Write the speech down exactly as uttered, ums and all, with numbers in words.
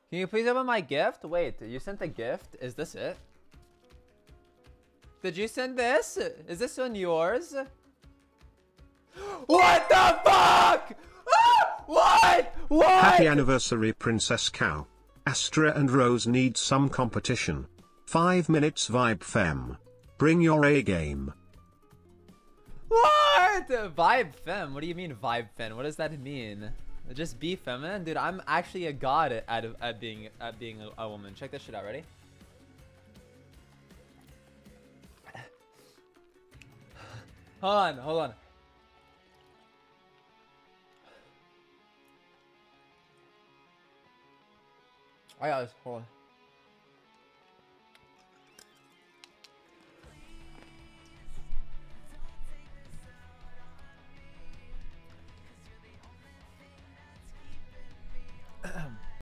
Can you please open my gift? Wait, you sent a gift? Is this it? Did you send this? Is this one yours? What the fuck? Ah! What? What? Happy anniversary, Princess Cow. Astra and Rose need some competition. Five minutes vibe fem. Bring your A game. What? Vibe fem? What do you mean vibe fem? What does that mean? Just be feminine? Dude, I'm actually a god at, at, at being at being a, a woman. Check this shit out, ready? Hold on, hold on. I got this, hold on.